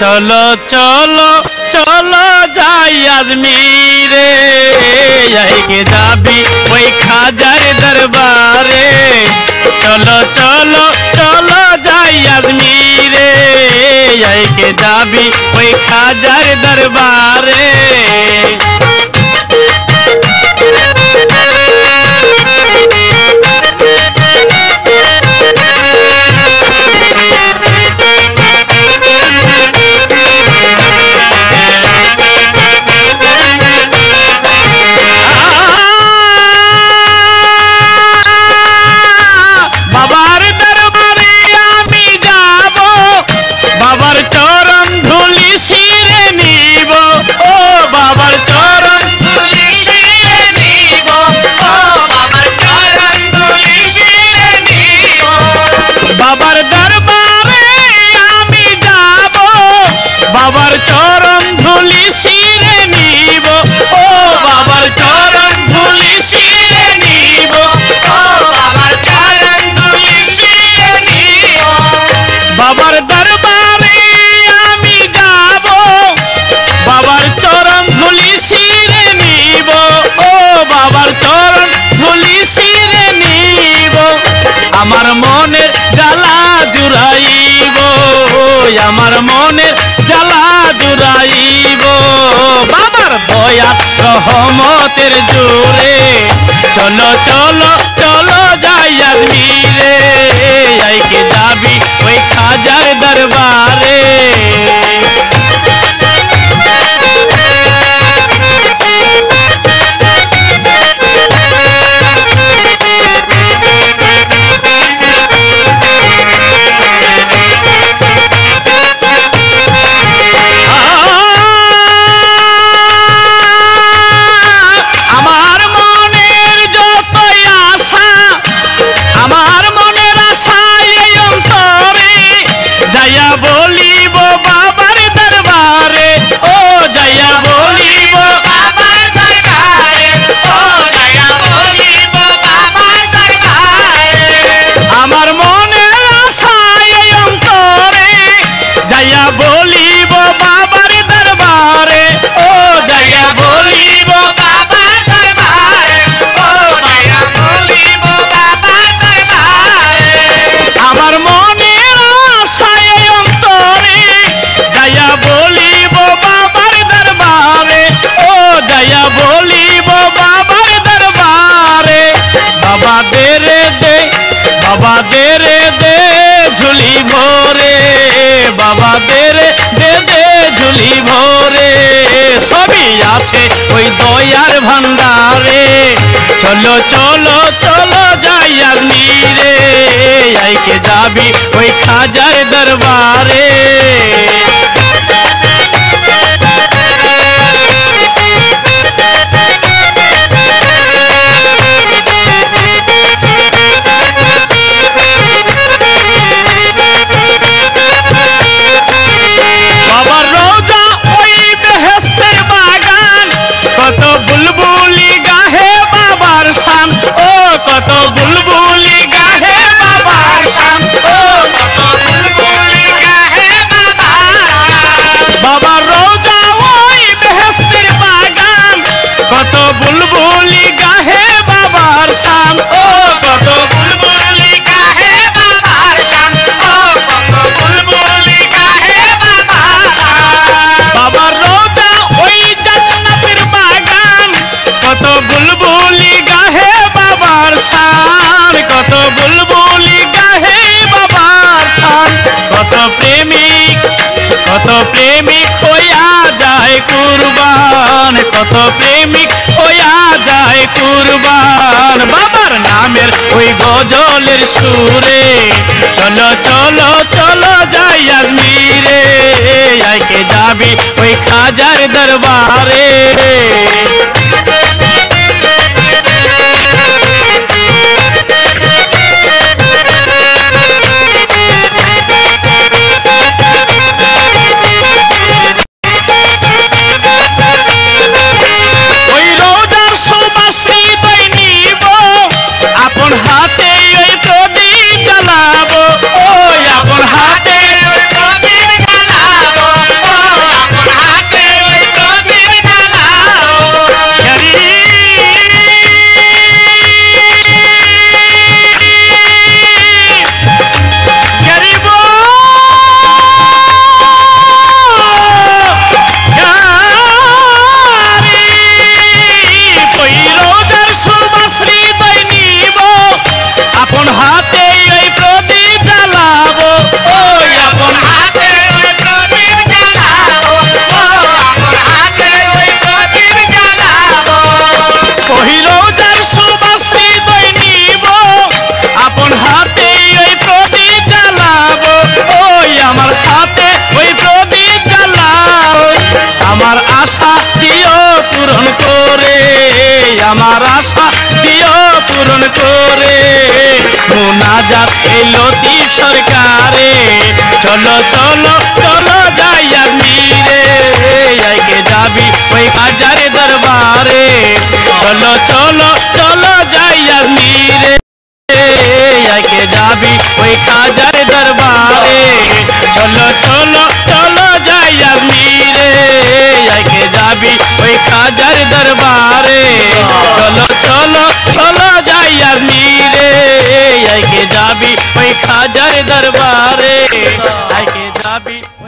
चलो चलो चलो जाई आजमीरे के जाबी वही खाजार दरबारे चलो चलो चलो जाई आजमीरे के जाबी वही खाजार दरबारे আমার মনের জ্বালা জুড়াইব আমার মনের জ্বালা জুড়াইব বাবার দয়া রহমতের জোরে চলো চলো চলো যাই আজমিরে আইকে যাবি ওই খাজার দরবারে बाबा दे रे दे झुली भोरे बाबा दे रे दे झुली भोरे सभी आछे ओई दयार भांडारे चलो चलो चलो जाई आजमीरे आइके जाबी ओई खाजार दरबारे कत प्रेमिक होया जाए कुरबान कत प्रेमिक होया जाए कुरबान बाबार नामेर ओई गजलेर सुरे चलो चलो चलो जाई आजमीरे आइके जाबी ओई खाजार दरबारे আমার আশা দিও পূরণ করে। মোনাজাত এই লতিফ সরকারে, চলো চলো চলো যাই আজমিরে, আইকে যাবি ওই খাজার দরবারে। চলো চলো চলো যাই আজমিরে, আইকে যাবি ওই খাজার দরবারে। চলো চলো চলো যাই আজমিরে, আইকে যাবি ওই খাজার দরবারে। চলো চলো চলো যাই আজমিরে, আইকে যাবি ওই খাজার দরবারে। আইকে যাবি ওই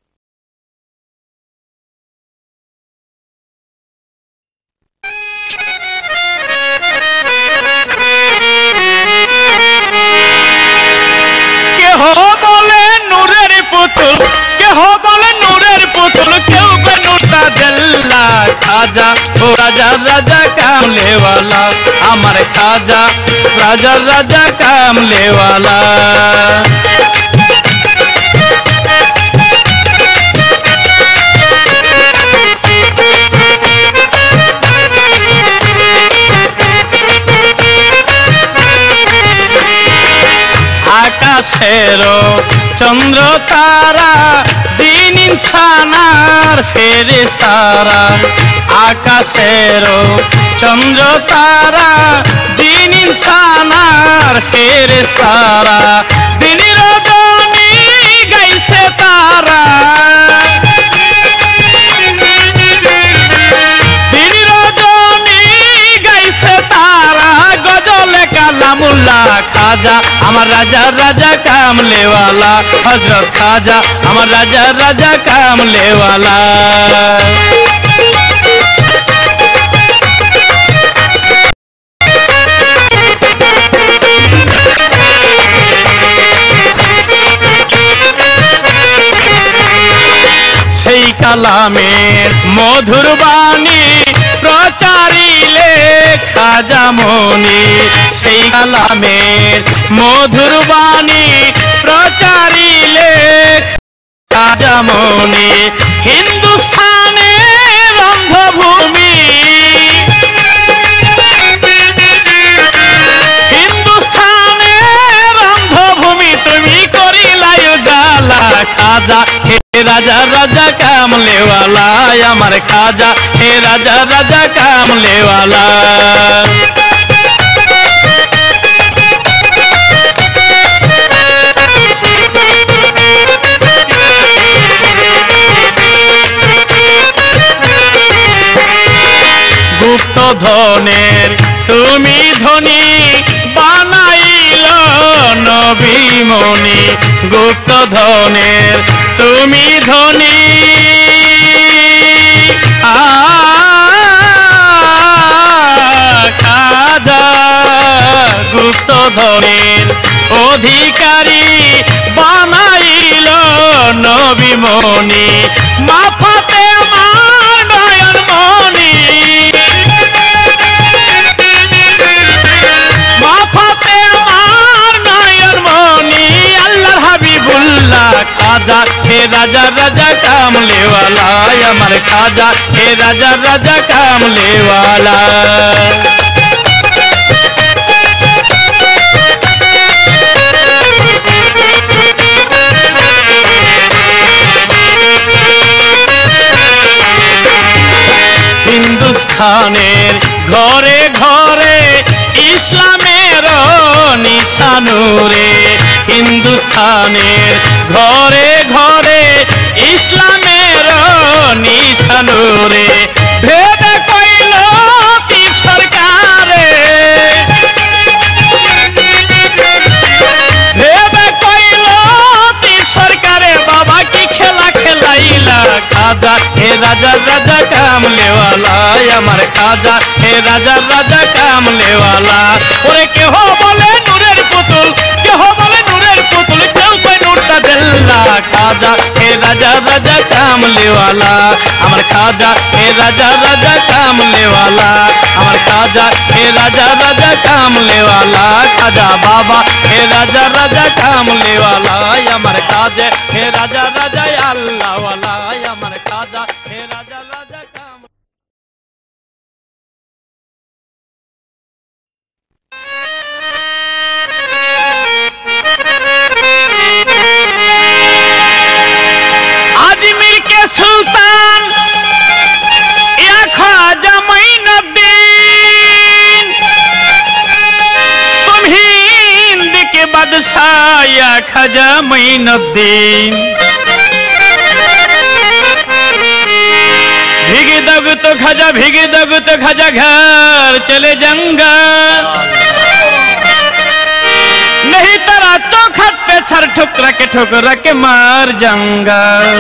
কেহ বলে নূরের পুতুল, কেহ বলে নূরের পুতুল, কেউ বে নূর তাজাল্লা। খাজা ও রাজা রাজা কামলেওয়ালা, আমার খাজা রাজা রাজা কামলেওয়ালা। আকাশের চন্দ্র তারা, জিন ইনসানার ফেরেশতারা। আকাশের চন্দ্র তারা, জিন ইনসানার ফেরেশতারা। দিন রজনী গাইছে তারা, দিন রজনী গাইছে তারা। গজলে কালামুল্লাহ খাজা আমার রাজা রাজা কামলেওয়ালা, হযরত খাজা আমার রাজা রাজা কামলেওয়ালা। সেই কালামের মধুর বাণী প্রচারিলে খাজা মনি। সেই কালামের মধুর বাণী প্রচারিলে খাজা মনি। হিন্দুস্থানের রন্ধভূমি, হিন্দুস্থানের রন্ধভূমি তুমি করিলাই উজালা। খাজা হে রাজা রাজা কামলেওয়ালা, আমার খাজা হে রাজা রাজা কামলেওয়ালা। গুপ্ত ধনের তুমি ধনী বানাইল নবী মনি। গুপ্ত ধনের তুমি ধনী, খাজা গুপ্ত ধনের অধিকারী বানাইল নবী মনি। মাফাতে আমার নয়ন মনি, মাফাতে আমার নয়ন মনি। আল্লাহর হাবিবুল্লাহ খাজা হে রাজা রাজা কামলেওয়ালা, আমার খাজা হে রাজা রাজা কামলেওয়ালা। হিন্দুস্থানের ঘরে ঘরে ইসলামের নিশানুরে। হিন্দুস্থানের ঘরে ঘরে ইসলামের নিশানুরে। ভেদ কইল তীর সরকারে, ভেদ কইল তীর সরকারে। বাবা কি খেলা খেলাইলা খাজা হে রাজা রাজা কামলেওয়ালা, আমার খাজা হে রাজা রাজা কামলেওয়ালা। ওরে কেহ বলে নূরের পুতুল, কেহ বলে নূরের পুতুল, কেউ কয় নূর তাজাল্লা। খাজা হে রাজা রাজা কামলেওয়ালা, আমার খাজা হে রাজা রাজা কামলেওয়ালা। আমার খাজা হে রাজা রাজা কামলেওয়ালা। খাজা বাবা হে রাজা রাজা কামলেওয়ালা, আমার খাজা হে রাজা রাজা আল্লাহওয়ালা। আমার খাজা হে রাজা রাজা। बादशाह खाजा मोइनुद्दीन भीगी दग तो खाजा घर चले जंगल नहीं तरा चौखट पे सर ठुकरा के मार जंगल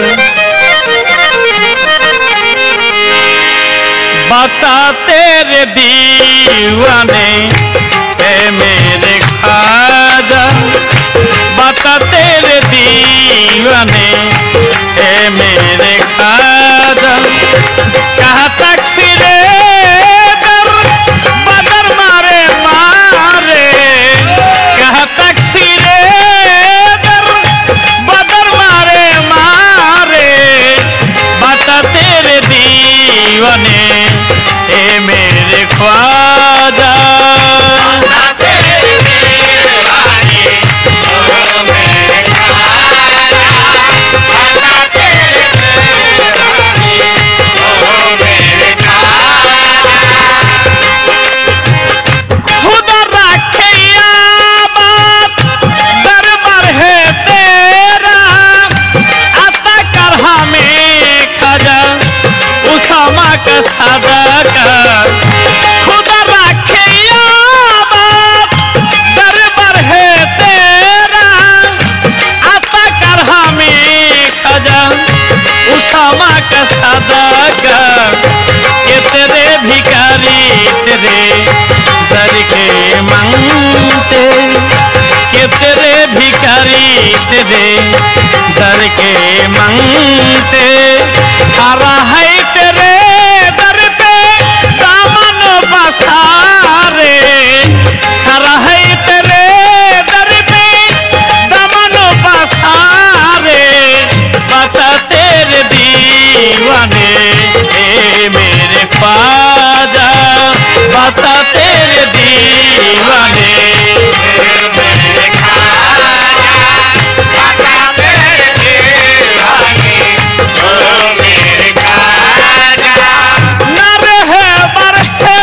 बता तेरे दीवाने ए मेरे खाजा बता तेरे दीवाने ए मेरे खाजा कहाँ तक फिरे दर बदर मारे मारे कहाँ तक फिरे दर बदर मारे मारे बता तेरे दीवाने ए मेरे ख्वाजा सादा का खुदा राखे बात दरबार है तेरा आता कर हमें खजा उसामा का सादा का के तेरे भिखारी तेरे दर के मांगते के तेरे भिखारी तेरे दर के मांगते हरा है तेरे सारे खरा है तेरे दर पे दमन पसारे बता तेरे दीवाने ए मेरे ख्वाजा बता तेरे दीवाने मेरे ख्वाजा बता तेरे दीवाने ओ मेरे ख्वाजा न रहे बरहे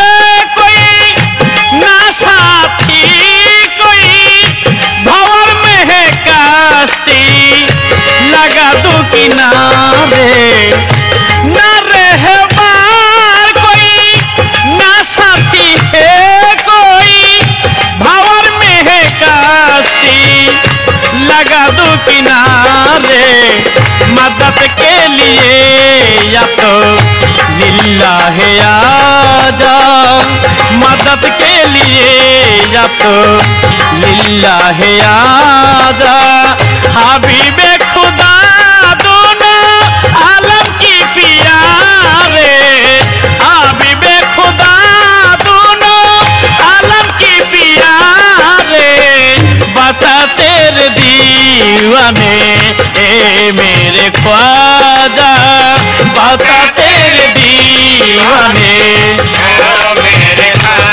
साथी कोई भंवर में है कास्ती लगा दो किनारे न रहे बार कोई ना साथी है कोई भंवर में है कास्ती लगा दो किनारे मदद के लिए या तो लिल्लाह आजा मदद के लिए या तो लिल्लाह आजा हबीबे खुदा दोनों आलम की प्यारे हबीबे खुदा दोनों आलम की प्यारे बता तेरे दीवाने ए मेरे ख्वाजा बता तेरे दीवाने मेरे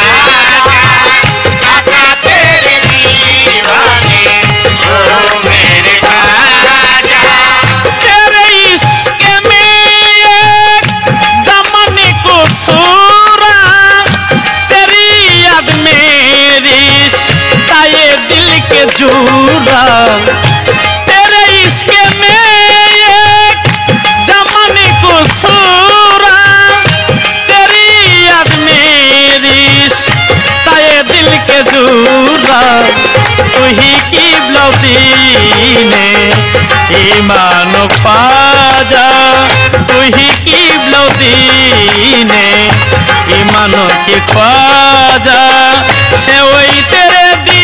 जूरा तेरे इश्क में एक जमाने को सूरा तेरी याद मेरी ताए दिल के जूरा तू ही की ब्लौदी ने ईमान ख्वाजा तू ही की ब्लौदी ने ईमान की ख्वाजा से वही तेरे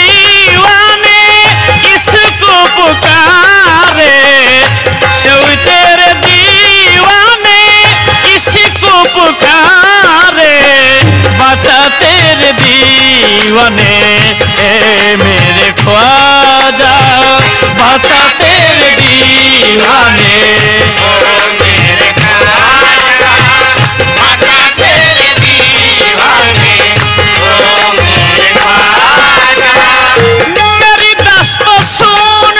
पुकारे से तेरे दीवाने किसी को पुकारे बता तेरे दीवाने ए मेरे ख्वाजा बता तेरे दीवाने मेरे ख्वाजा बता तेरे दीवाने मेरे ख्वाजा मेरी दस्त सुन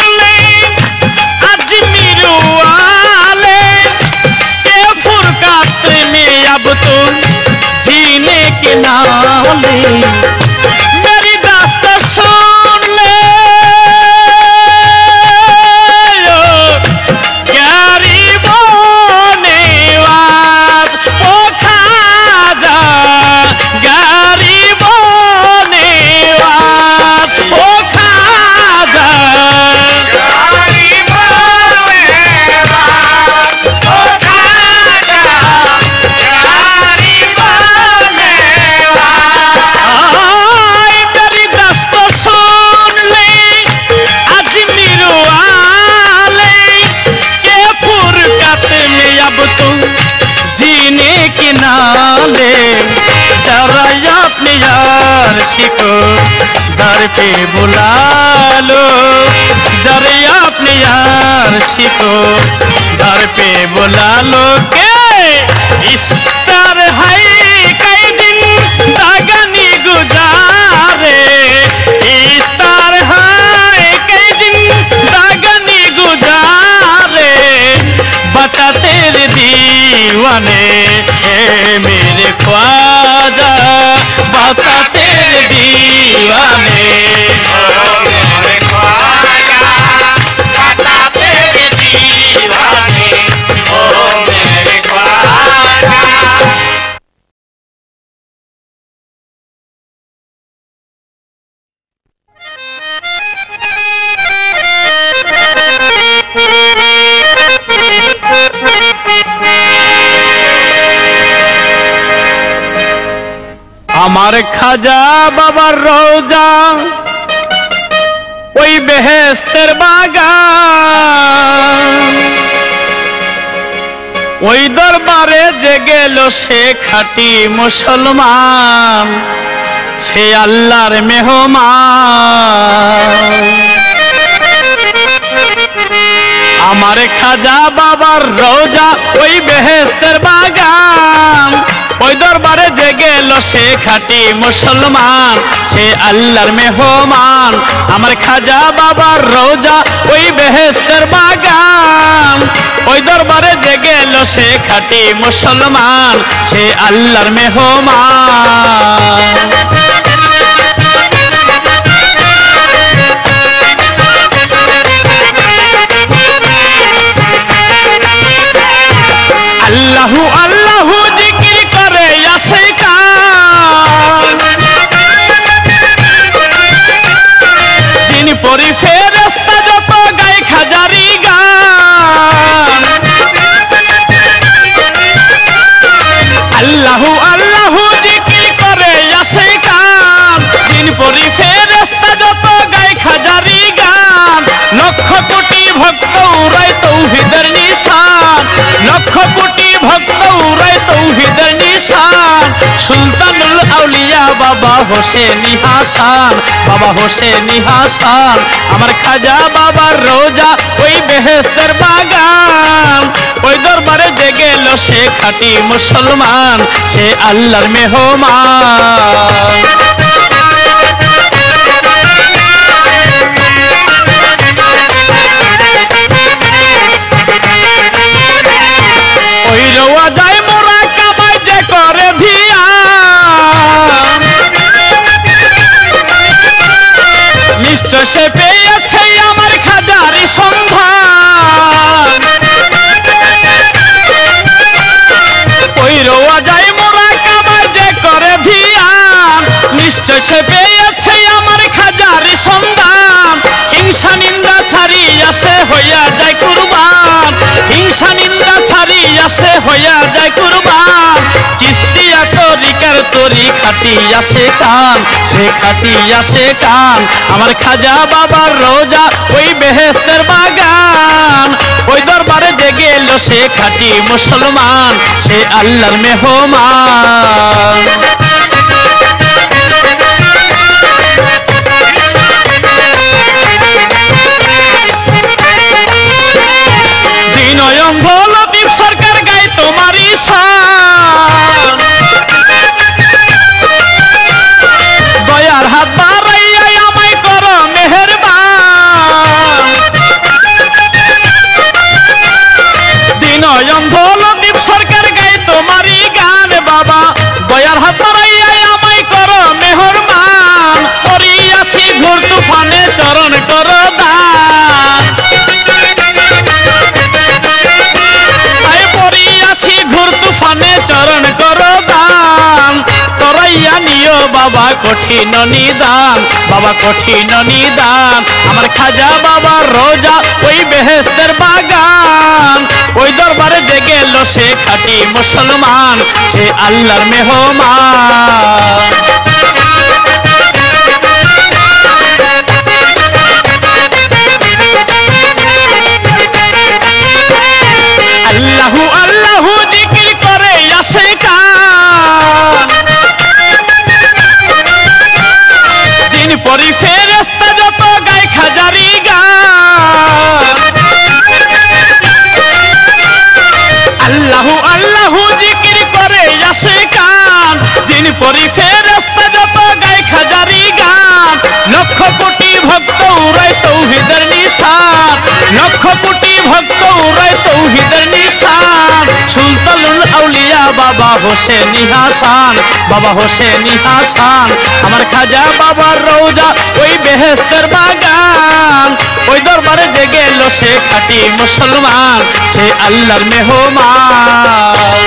अब तो जीने के नाले मेरी दास्तां सुन ले दर पे बुला लो, जरे अपने यार को दर पे बुला लो के इस तरह कई दिन दागनी गुजारे, इस तरह कई दिन दागनी गुजारे, बता तेरे दीवाने ए मेरे ख्वाजा, बता तेरे दीवाने मेरे ख्वाजा, बता तेरे दीवाने ओ मेरे ख्वाजा। আমার খাজা বাবার রওজা ওই বেহেশতের বাগান, ওই দরবারে যে গেল সে খাঁটি মুসলমান, সে আল্লাহর মেহমান। আমার খাজা বাবার রওজা ওই বেহেশতের বাগান, ওই দরবারে যে গেল সে খাঁটি মুসলমান, সে আল্লাহর মেহমান। আমার খাজা বাবার রওজা ওই বেহেশতের বাগান, ওই দরবারে যে গেল সে খাঁটি মুসলমান, সে আল্লাহর মেহমান। আল্লাহু আল্লাহু জিকির করে আসে কান, যিনি পরি ফেরেশতা যত গায় খাজারি গান। আল্লাহু আল্লাহু জিকির করে আসে কান, যিনি পরি ফেরেশতা যত গায় খাজারি গান। লক্ষ কোটি ভক্ত উড়ায় তৌহিদের নিশান, লক্ষ কোটি ভক্ত উড়ায় তৌহিদের নিশান। সুলতানুল আউলিয়া বাবা হোসেনি হাসান, বাবা হোসেনি হাসান। আমার খাজা বাবার রওজা ওই বেহেশতের বাগান, ওই দরবারে যে গেল সে খাঁটি মুসলমান, সে আল্লাহর মেহমান। ওই রওয়া যায় মোরা কাবায় যে করে ধিয়ান, নিশ্চয় সে পেয়েছে আমার খাজারি সন্ধান। ওই রওয়া যায় মোরা কাবায় যে করে ধিয়ান, নিশ্চয় সে পেয়েছে আমার খাজারি সন্ধান। হিংসা নিন্দা ছাড়িয়া সে হইয়া যায় কুরবান, হিংসা নিন্দা ছাড়িয়া সে হইয়া যায় কুরবান। চিস্তিয়া তরিকার তরি খাটিয়া সে কান, সে খাটিয়া সে কান। আমার খাজা বাবার রওজা ওই বেহেশতের বাগান, ওই দরবারে যে গেল সে খাঁটি মুসলমান, সে আল্লাহর মেহমান। বিনয়ম ভোলদীপ সরকার গায় তোমারই শান, দয়ার হাত বাড়াইয়া আমায় করো মেহেরবান। বিনয়ম ভোলদীপ সরকার গায় তোমারই গান, বাবা দয়ার হাত বাড়াইয়া আমায় করো মেহেরবান। পড়িয়াছি ঘোর তুফানে চরণ করো দান, ঘোর তুফানে চরণ করো দান। তরাইয়া নিও বাবা কঠিন নিদান, বাবা কঠিন নিদান। আমার খাজা বাবার রওজা ওই বেহেশতের বাগান, ওই দরবারে যে গেল সে খাঁটি মুসলমান, সে আল্লাহর মেহমান। আল্লাহু আল্লাহু জিকির করে আসে কান, যিনি পরি কোটি ভক্ত উড়ায় তৌহিদের নিশান সুলতানুল আউলিয়া বাবা হোসেনি হাসান বাবা হোসেনি হাসান আমার খাজা বাবার রওজা ওই বেহেশতের বাগান ওই দরবারে যে গেল সে খাঁটি মুসলমান সে আল্লাহর মেহমান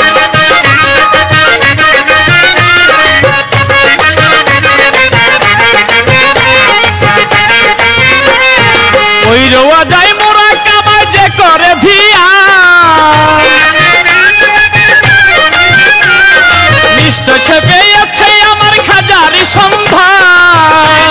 ওই রোয়া যায় মোরা কামায় যে করে ধিয়ান নিশ্চয় ছেপে আছে আমার খাজারি সন্ধান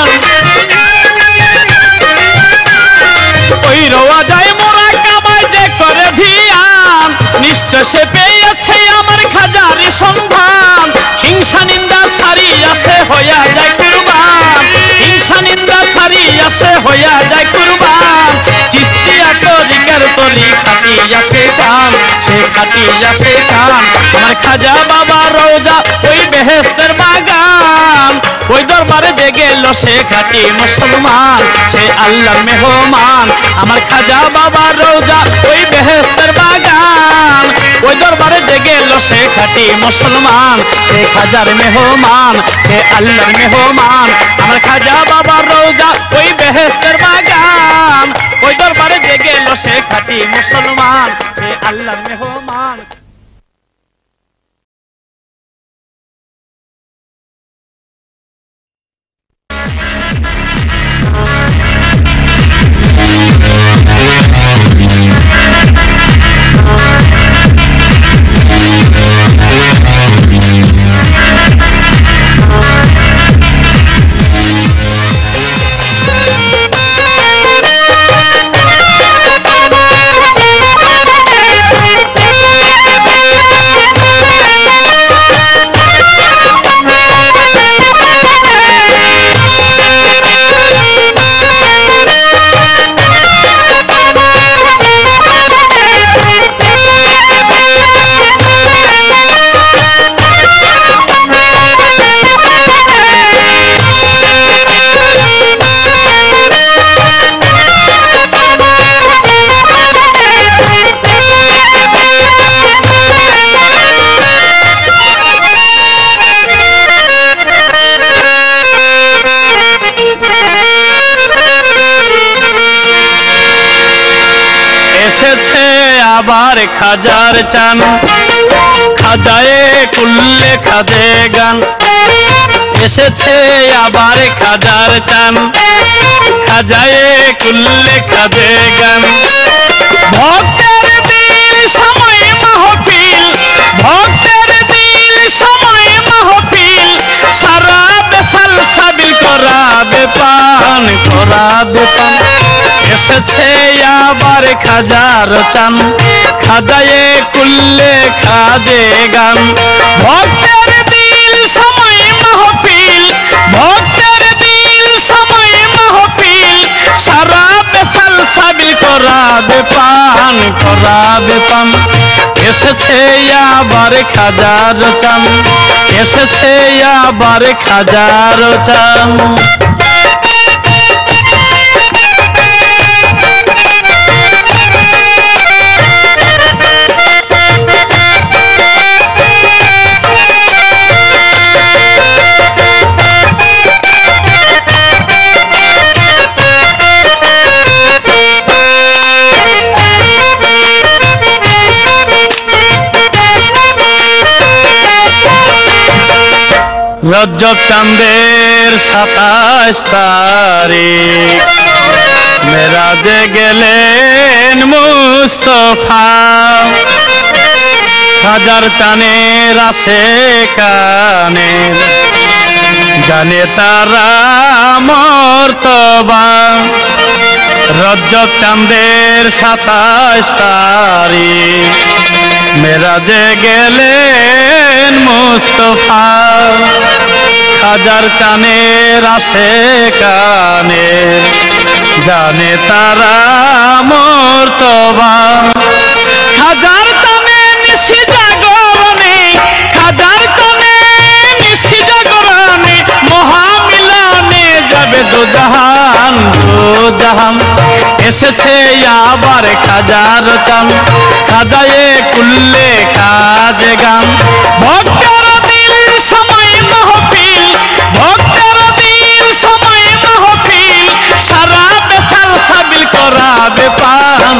ওই রোয়া যায় মোরা কামায় যে করে ধিয়ান নিশ্চয় ছেপে আছে আমার খাজারি সন্ধান হিংসা নিন্দা ছাড়ি আসে হইয়া যায় কুরবান হিংসা নিন্দা ছাড়ি আসে হইয়া যায় কুরবান চিস্তিয়া তরিকার তরি খাটিয়া সে কান সে খাটিয়া সে কান আমার খাজা বাবা রওজা ওই বেহেশতের বাগান ওই দরবারে যে গেল সে খাঁটি মুসলমান সে আল্লাহর মেহমান আমার খাজা বাবা রওজা ওই বেহেশতের বাগান ওই দরবারে যে গেল সে খাঁটি মুসলমান সে খাজার মেহমান সে আল্লাহর মেহমান আমার খাজা বাবার রওজা ওই বেহেশতের বাগান ওই দরবারে যে গেল সে খাঁটি মুসলমান সে আল্লাহর মেহমান এসেছে আবার খাজার চান খাজায়ে কুল্লে খাজে গান এসেছে আবার খাজার চান খাজায়ে কুল্লে খাজে গান ভক্তের দিল সময় মাহফিল ভক্তের দিল সময় মাহফিল সারা বেসাল সাবিল করাবে পান এসেছে আবার খাজার চান খাজায়ে কুল্লে খাজে গান ভক্তের দিল সময় মাহফিল ভক্তের দিল সময় মাহফিল সারা বেসাল সাবিল করাবে পান এসেছে আবার খাজার চান এসেছে আবার খাজার চান রজব চাঁদের 27 তারিখ মেরাজে গেলেন মুস্তফা হাজার চানের আসে কানে জানে তারা মর্তবা রজব চাঁদের 27 তারিখ মেরাজে গেলেন মুস্তফা হাজার চানের আসে কানে জানে তারা মর্তবা হাজার চানে নিশি জাগরণে হাজার চানে নিশি জাগরণে মহামিলনে যাবে দু জাহান এসেছে আবার খাজার চান খাজায়ে কুল্লে কাজ গান ভক্তের দিল সময় মাহফিল ভক্তের দিল সময় মাহফিল সারা বেসাল সাবিল করাবে পান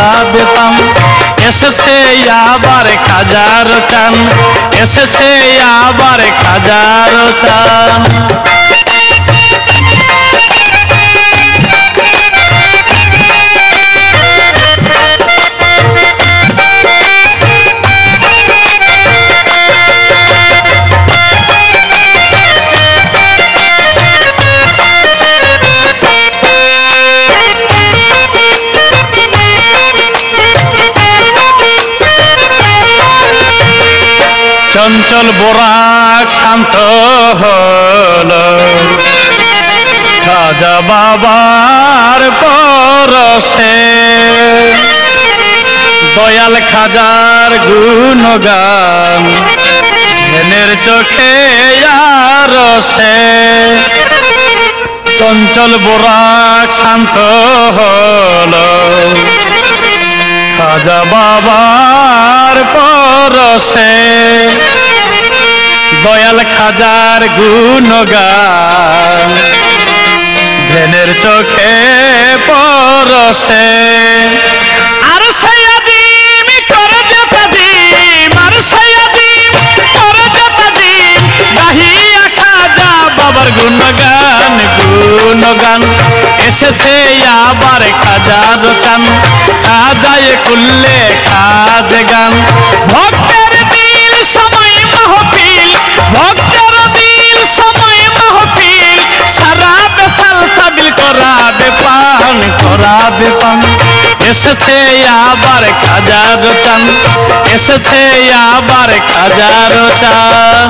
এসেছে আবার খাজার চান এসেছে আবার খাজার চান চঞ্চল বোরাক শান্ত হলো খাজা বাবার পরশে দয়াল খাজার গুণগান ধ্যানের চোখে আরশে চঞ্চল বোরাক শান্ত হলো খাজা বাবার পরশে দয়াল খাজার গুণগান ধ্যানের চোখে পরশে আর সায়াদিম করে যেতাদিম আর সায়াদিম করে যেতাদিম গাহিয়া খাজা বাবার গুণগান এসেছে আবার খাজার চান খাজায়ে কুল্লে কাজ গান ভক্তের দিল সময় মাহফিল ভক্তের দিল সময় মাহফিল সারা বেসাল সাবিল করাবে পান এসেছে আবার খাজার চান এসেছে আবার খাজার চান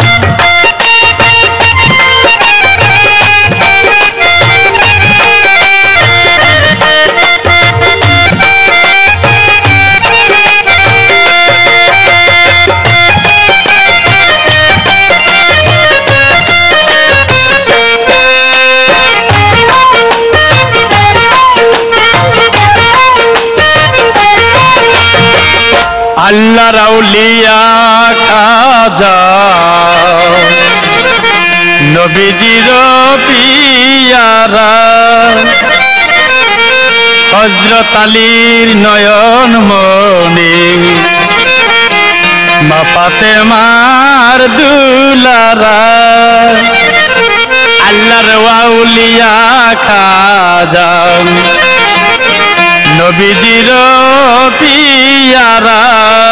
আল্লাহ রাউলিয়া খাজা নবীজির পিয়ারা হযরত আলীর নয়ন মনি মা ফাতেমার দুলারা আল্লাহর আউলিয়া খাজা নবীজির পিয়ারা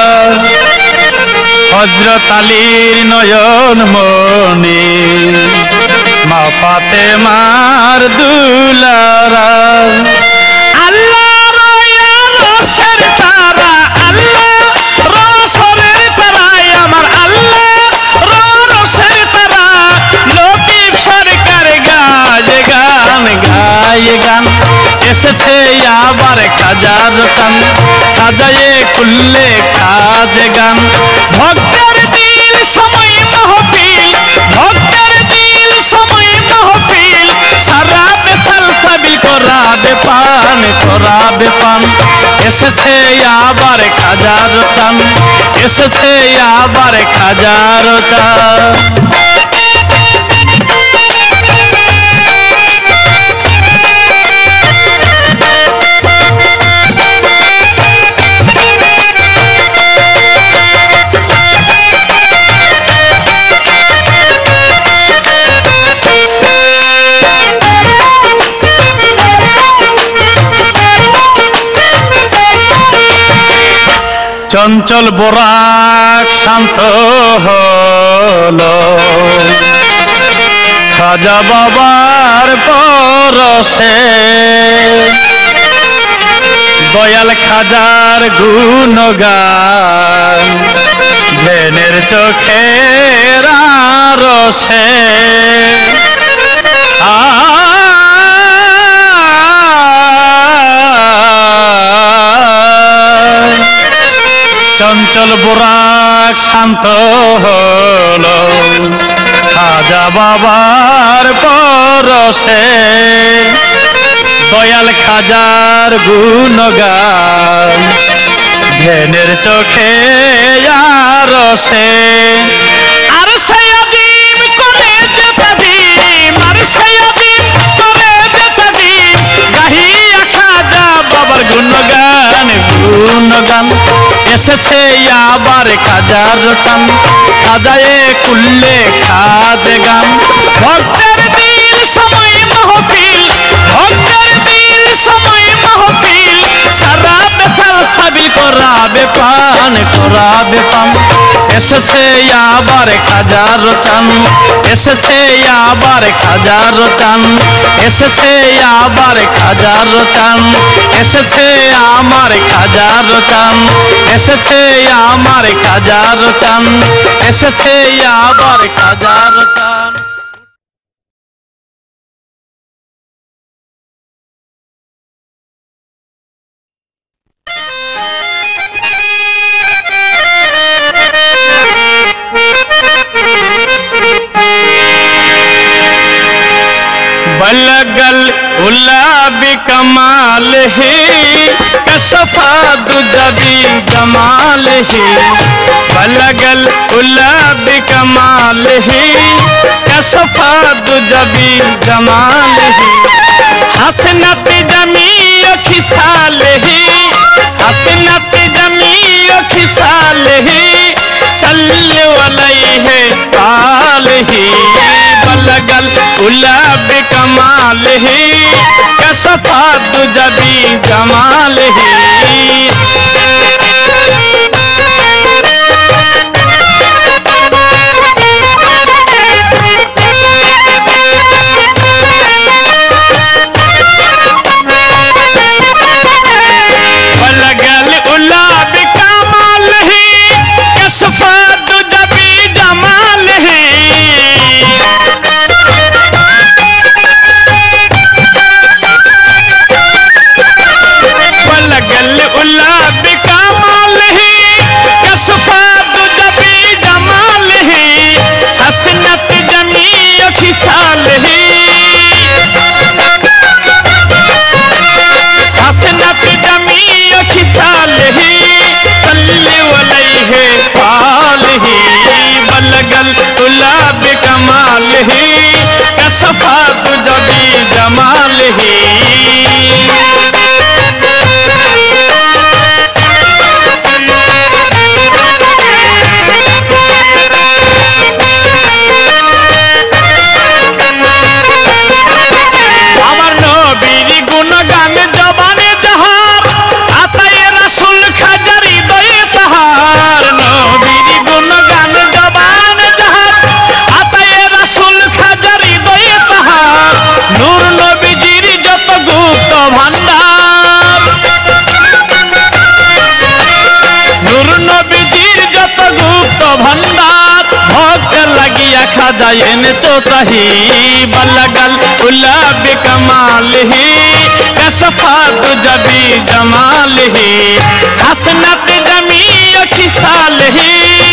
হযরত আলীর নয়ন মনি মা ফাতেমার দুলারা আল্লাহ রসের তারা আল্লাহ রসের তারাই আমার আল্লাহ রসের তারা লতিফ সরকার গায় গান এসেছে আবার খাজার চান খাজায়ে কুল্লে কাজ গান ভক্তের দিল সময় মাহফিল ভক্তের দিল সময় মাহফিল সারা বেসাল সাবিল করাবে পান এসেছে আবার খাজার চান এসেছে আবার খাজার চান চঞ্চল বোরাক শান্ত হলো খাজা বাবার পরশে দয়াল খাজার গুণগান ধ্যানের চোখের আরশে চঞ্চল বোরাক শান্ত হলো খাজা বাবার পরশে দয়াল খাজার গুণগান ধ্যানের চোখে আর সে আর সায়াদিন করে যেতে দিন আর সায়াদিন করে যেতে দিন গাহিয়া খাজা বাবার গুণগান গুণগান এসেছে আবার খাজার চান খাজায়ে কুল্লে খাজে গান ভক্তের দিল সময় মাহফিল ভক্তের দিল সময় মাহফিল সারা বেসাল সাবিল করাবে পান এসেছে আবার খাজার চান এসেছে আবার খাজার চান এসেছে আবার খাজার চান এসেছে আমার খাজার চান এসেছে আমার খাজার চান এসেছে আবার খাজার চান बलगल उला बिकमाल ही कसफा दुजबी जमाल ही बलगल उला बिकमाल ही कसफा दुजबी जमाल ही हसनत जमी खिसाल ही हसनत जमी खिसाल ही सल्ले अलैहि पाल ही बलगल उला बिकमाल ही कसफा दुजबी जमाल ही बलगल उला बिकमाल ही कसफा दुजबी जमाल ही बलगल उला बिकमाल ही कसफा दुजबी जमाल ही हसनत जमी खिसाल ही हसनत जमी खिसाल ही सल्ले अलैहि पाल ही बलगल उला बिकमाल ही कसफा दुजबी जमाल ही আমার নবীর গুণগান জবানে যাহার আতায়ে রাসূল খাজার হৃদয়ে তাহার নবীর গুণগান জবানে যাহার আতায়ে রাসূল খাজার হৃদয়ে তাহার নূর নবীজির যত গুপ্ত ভান্ডার নূর নবীজির যত গুপ্ত ভান্ডার ভক্ত লাগিয়া খাজায় এনেছো তাহি बलगल उला बिकमाल ही कसफा दुजबी जमाल ही हसनत जमी खिसाल ही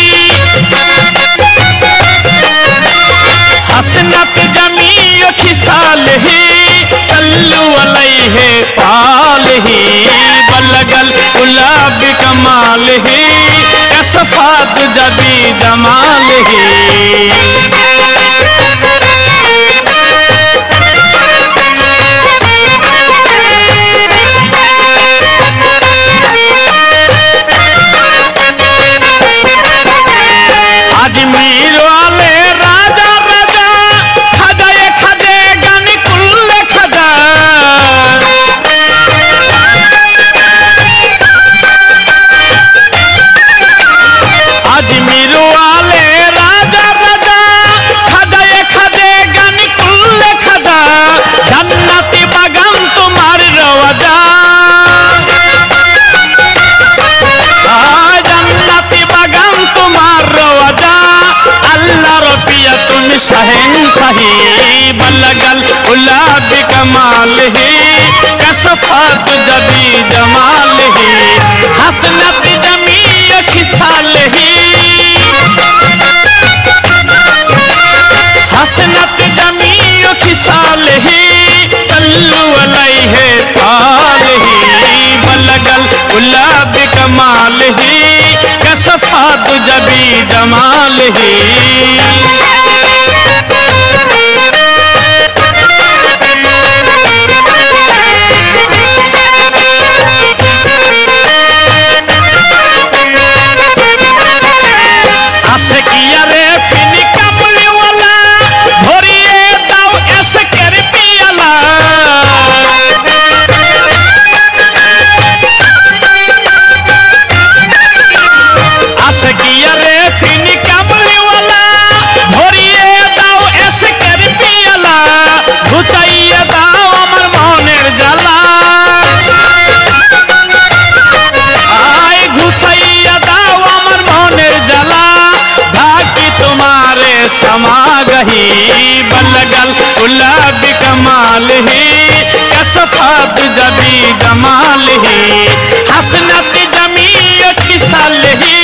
हसनत जमी खिसाल ही सल्लु अलैहि पाल ही बलगल उला बिकमाल ही कसफा दुजबी जमाल ही अजमीर वाले राजा राजा खजाए खजे गन कुल्ले खजा अजमीर वाले राजा राजा खजाए खजे गन कुल्ले खजा जन्नती बागान तुम्हार रवाजा जन्नती बागान तुम्हार रवाजा अल्लाह रबिया तुम शहंशाही बलगल उला बिकमाल ही कसफा दुजबी जमाल ही हसनत जमी खिसाल ही हसनत जमी खिसाल ही सल्लु अलैहि ही। आशिकिया रे फिनी कमली वाला भरिए दाओ एसकेर पियाला। आशिकिया रे फिनी कमली वाला भरिए दाओ एसकेर पियाला। घुचाइए दाओ আমার মনের জ্বালা। আয় ঘুচাইয়া দাও আমার মনের জ্বালা। तुम्हारे समा गही बलगल गुलाबी कमाल ही। कसफत जबी जमाल ही हसनत जमी किसल ही।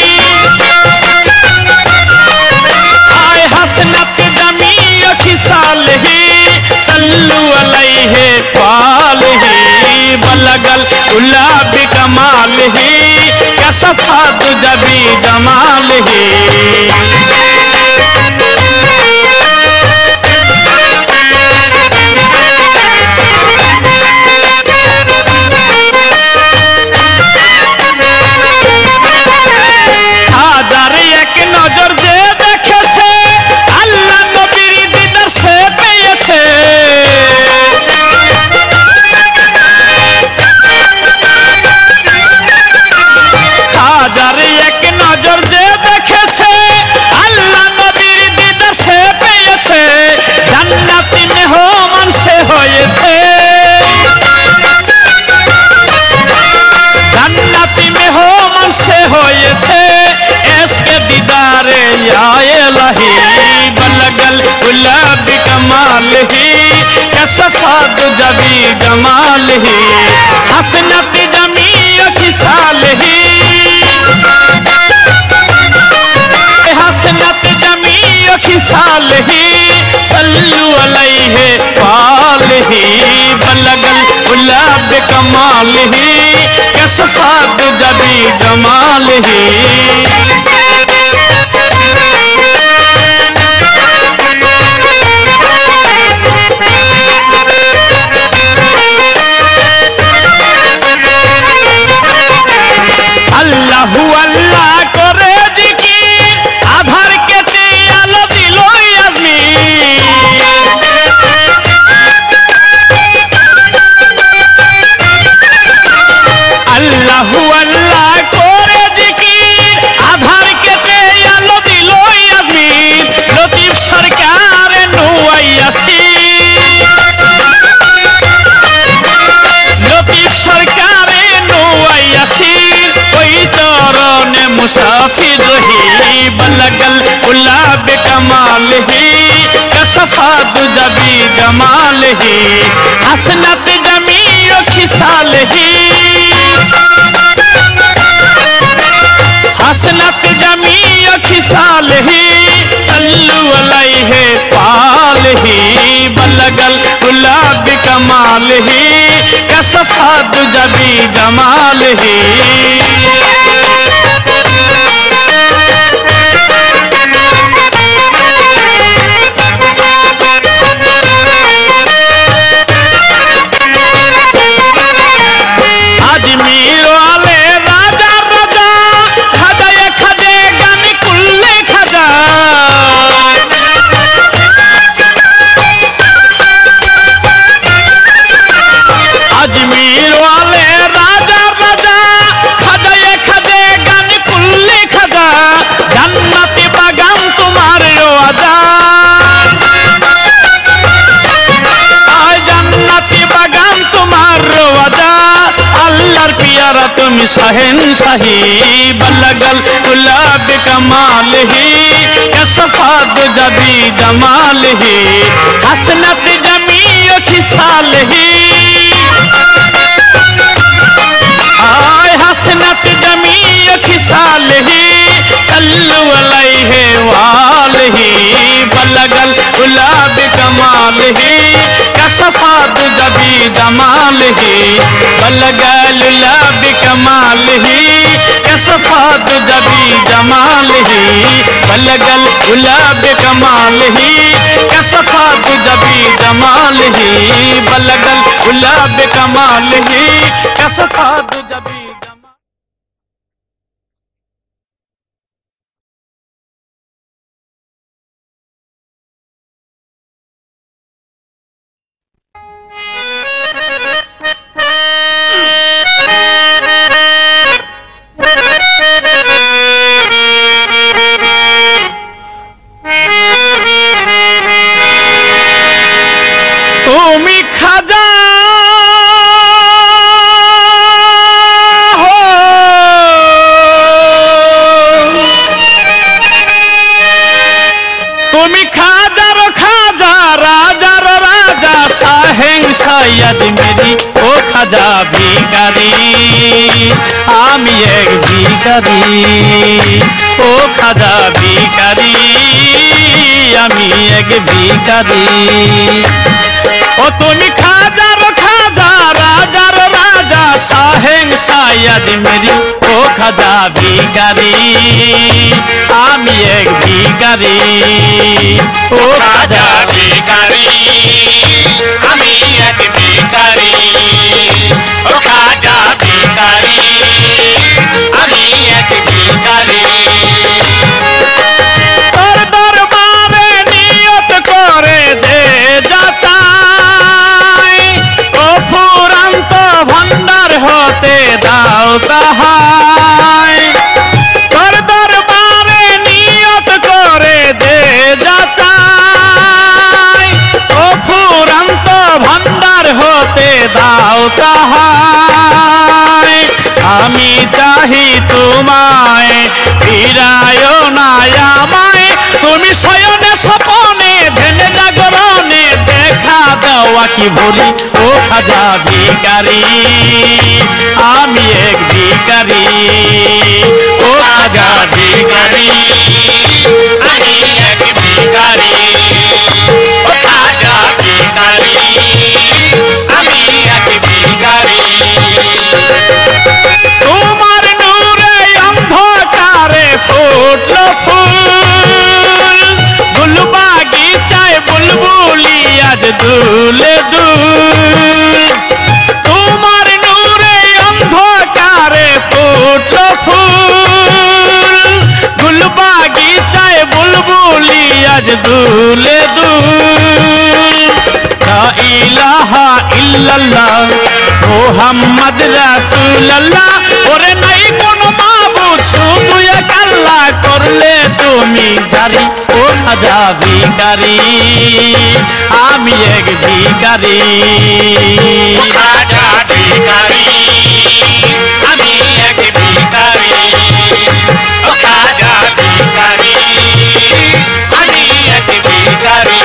आए हसनत जमी किसल ही सल्लु अलैहि पाल ही। बलगल गुलाबी कमाल ही कसफत जबी जमाल ही। হাজার এক নজর যে দেখেছে আল্লাহ নবীর দিদার সে পেয়েছে। হাজার এক নজর যে দেখেছে আল্লাহ নবীর দিদার সে পেয়েছে। জান্নাতি মেহমান সে হয়েছে। জান্নাতি মেহমান সে হয়েছে। इसके दीदारे आए लही बलगल गुलाबी कमाल ही। कसफत जबी जमाल ही हसनत जमी खिसाल ही। हसनत जमी खिसाल ही सल्लु अलैहि पाल ही। बलगल गुलाबी कमाल ही कसफत जबी जमाल ही। আল্লাহু আল্লাহ করে জিকির আধার কেটে আলো দিল ইয়াজমিন। আল্লাহু আল্লাহ করে জিকির আধার কেটে আলো দিল ইয়াজমিন। লতিফ সরকার নুয়াইয়াসি। লতিফ সরকার নুয়াইয়াসি चरने मुसाफिर ही। बलगल गुलाब कमाल ही कसफत जबी जमाल ही हसनत जमी खिसाल ही। हसनत जमी खिसाल ही सल्लु अलैहि पाल ही। बलगल गुलाब कमाल ही कसफत जबी जमाल ही। अजमीर वाले राजा राजा खजाए खजे गन कुल्ले खजा। अजमीर वाले राजा राजा खजाए खजे गन कुल्ले खजा। जन्नती बागान तुम्हार रोजा। जन्नती बागान तुम्हार रोजा। अल्लाहर प्यारा तुम शहंशाही। बलगल गुलाब कमाल ही कसफत जबी जमाल ही हसनत जमी खिसाल ही। आय हसनत जमी खिसाल ही सल्लु अलैहि वाल ही। बलगल गुलाब कमाल ही कसफत जबी जमाल ही। बलगल गुलाब कमाल ही कसफत जबी जमाल ही। बलगल गुलाब कमाल ही कसफा दुजबी जमाल ही बलगल गुलाब कमाल ही कसफा दुजबी তুমি খাজা হো তুমি খাজার খাজা রাজার রাজা শাহেং সাইয়াদ মেরি ও খাজা ভিখারি আমি এক ভিখারি ও খাজা ভিখারি আমি এক ভিখারি ও তুমি খাজার খাজা রাজার রাজা শাহেং সাইয়াদ মেরি ও খাজা ভিখারি আমি এক ভিখারি ও খাজা ভিখারি আমি এক ভিখারি ও খাজা ভিখারি আমি এক ভিখারি তোর দরবারে নিয়ত করে যে যাচা ভন্ডার হতে দাও তাহাই তোর দরবারে নিয়ত করে দে যাচাই ও ফুরন্ত ভন্ডার হতে দাও তাহাই আমি চাহি তোমায় ফিরায় না আমায় তুমি শয়নে স্বপনে ধ্যানে জাগরণে দেখা দেওয়া কি বলি ও খাজা ভিখারি আমি এক ভিখারি ও খাজা ভিখারি আমি এক ভিখারি ও খাজা ভিখারি আমি এক ভিখারি তোমার নূরে অন্ধকারে ফুটলো ফুল গুলবাগিচায় বুলবুলি আজ দুলে দুল তোমার নূরে অন্ধকারে ফুটলো ফুল গুলবাগিচায় বুলবুলি আজ দুলে দুল লা ইলাহা ইল্লাল্লাহ মুহাম্মদ রাসূলুল্লাহ ওরে নাই কোন মাবুদ শুধু এক আল্লাহ করলে তুমি জারি ও খাজা ভিখারি আমি এক ভিখারি খাজা ভিখারি আমি এক ভিখারি ও খাজা ভিখারি আমি এক ভিখারি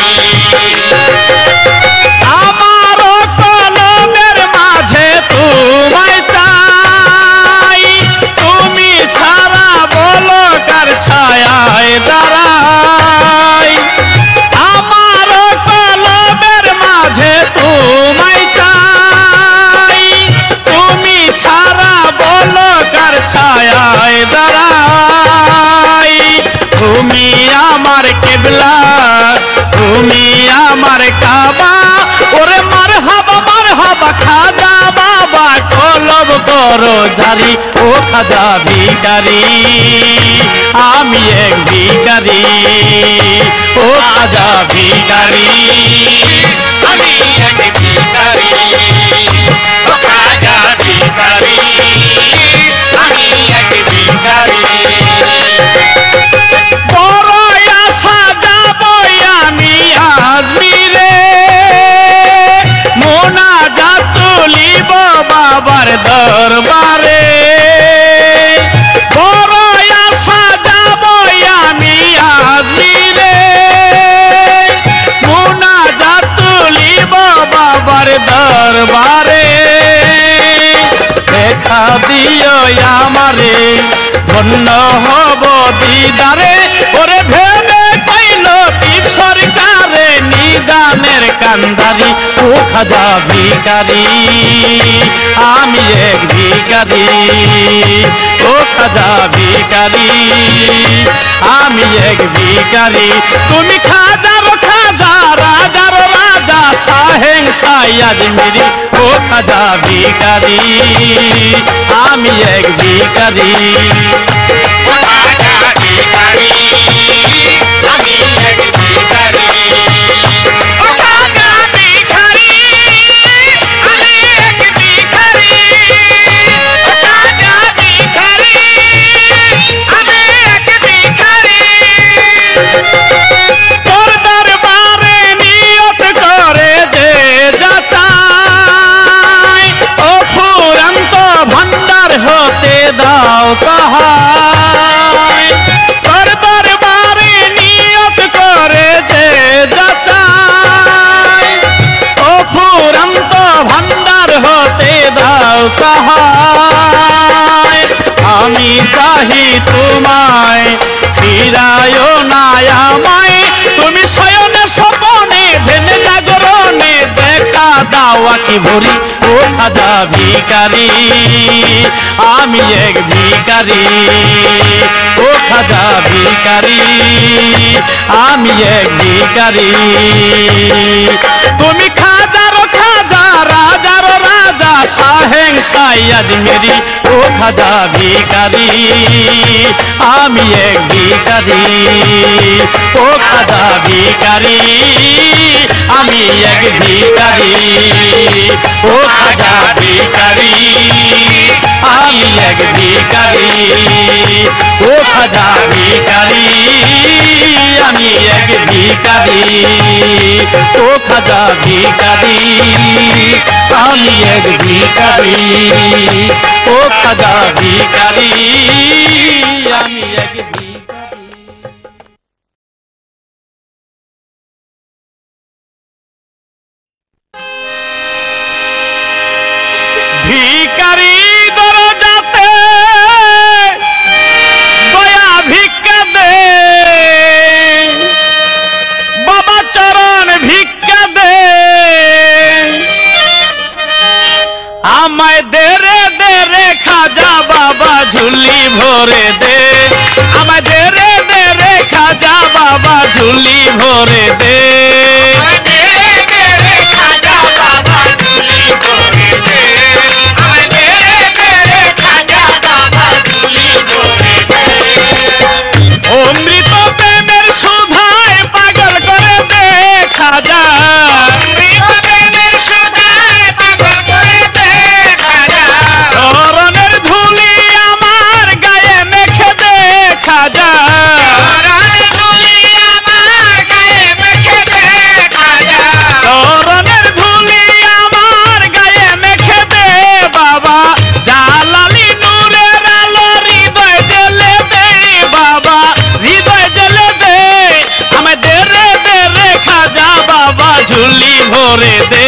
আমার কলমের মাঝে তোমায় চাই তুমি ছাড়া বলো কার ছায়ায় দাঁড়াই আমার কলমের মাঝে তোমায় চাই তুমি ছাড়া বলো কার ছায়ায় দাঁড়াই তুমি আমার কিবলা তুমি আমার কাবা ওরে মারহাবা খাজা বাবা কলব করো জারি ও খাজা ভিখারি আমি এক ভিখারি ও খাজা ভিখারি আমি এক ভিখারি ও খাজা ভিখারি আমি এক ভিখারি বড় আশা যাবো আমি আজমিরে মোনাজাত তুলিব বাবার দরবারে বড় আশা যাবো আমি আজমিরে মোনাজাত তুলিব বাবার দরবারে দেখা দিও আমারে ধন্য হব দিদারে ওরে ভেবে পাইল টিপ সরকারে নিজ গানের কান্দারি ও খাজা ভিখারি আমি এক ভিখারি ও খাজা ভিখারি আমি এক ভিখারি তুমি খাজার খাজা রাজার রাজা শাহেং শাহ আজমিরি ও খাজা ভিখারি আমি এক ভিখারি আমি চাহি তোমায় ফিরায় না আমায় তুমি শয়নে স্বপনে ভেবে জাগরণে দেখা দাও কি ভরি ও খাজা ভিখারি আমি এক ভিখারি ও খাজা ভিখারি আমি এক ভিখারি তুমি খাজার খাজা রাজার রাজা শাহেং শাহ আজমিরি ও খাজা ভিখারি আমি এক ভিখারি ও খাজা ভিখারি আমি এক ভিখারি ও খাজা ভিখারি আমি এক ভিখারি ও খাজা ভিখারি আমি এক ভিখারি ও খাজা ভিখারি আমি এক ভিখারি ও খাজা ভিখারি আমি এক ভিখারি ভিখারি দরজাতে দয়া ভিক্ষা দে বাবা চরণ ভিক্ষা দে আমায় দে রে খাজা বাবা ঝুলি ভরে দে আমায় দে রে খাজা বাবা ঝুলি ভরে দে অমৃত প্রেমের সুধায় পাগল করে দে খাজা চরণের ধুলি আমার গায়ে মেখে দে খাজা চরণের ধুলি আমার গায়ে মেখে দে বাবা জালালি নূরের আলো হৃদয় জ্বলে দে বাবা হৃদয় জ্বলে দে আমায় দে রে খাজা বাবা ঝুলি ভরে দে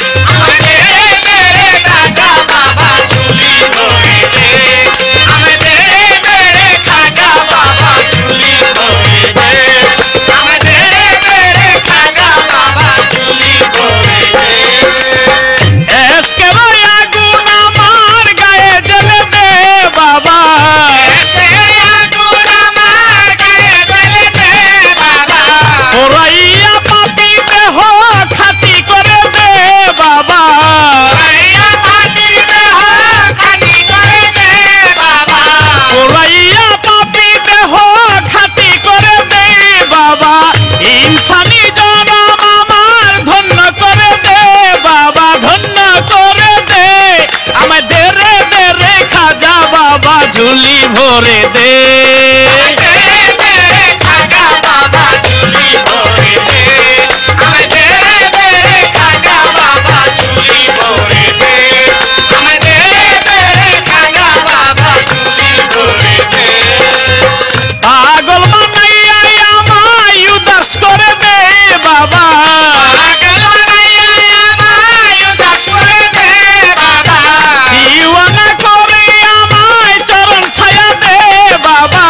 ঝুলি ভরে দে পাগল বানাইয়া আমায় উদাস করে দে বাবা দিওয়ানা করে আমায় চরণ ছায়া দে বাবা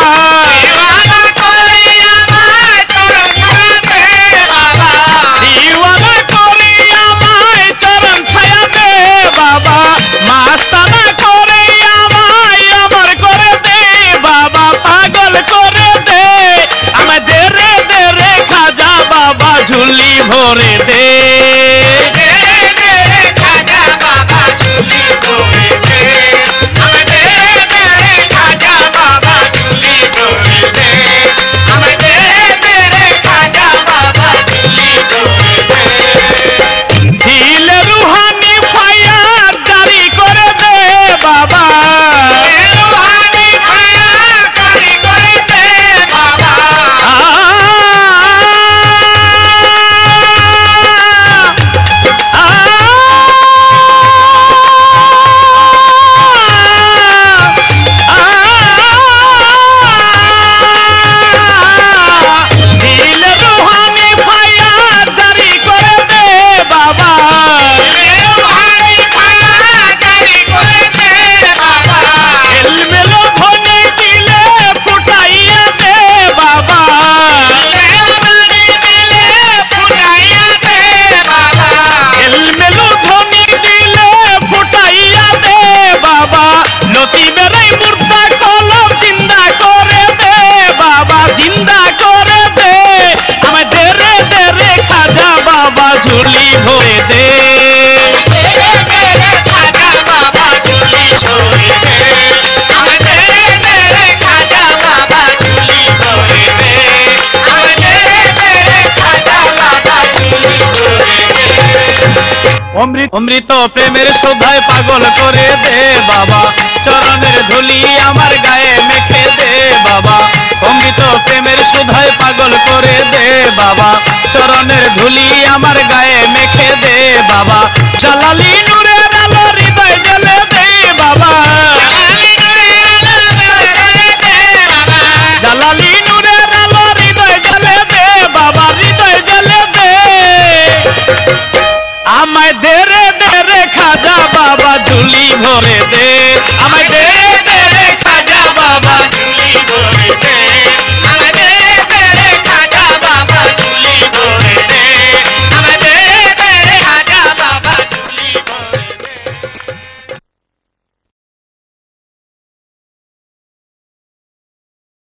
ভরে দে অমৃত প্রেমের শোভায় পাগল করে দে বাবা চরণের ধুলি আমার গায়ে মেখে দে বাবা অমৃত প্রেমের শোভায় পাগল করে দে বাবা চরণের ধুলি আমার গায়ে মেখে দে বাবা জালালি নূরের আলো হৃদয় জ্বলে দে বাবা জালালি নূরের আলো হৃদয় জ্বলে দে বাবা হৃদয় জ্বলে দে আমায় দে রে খাজা বাবা ঝুলি ভরে দে আমায় দে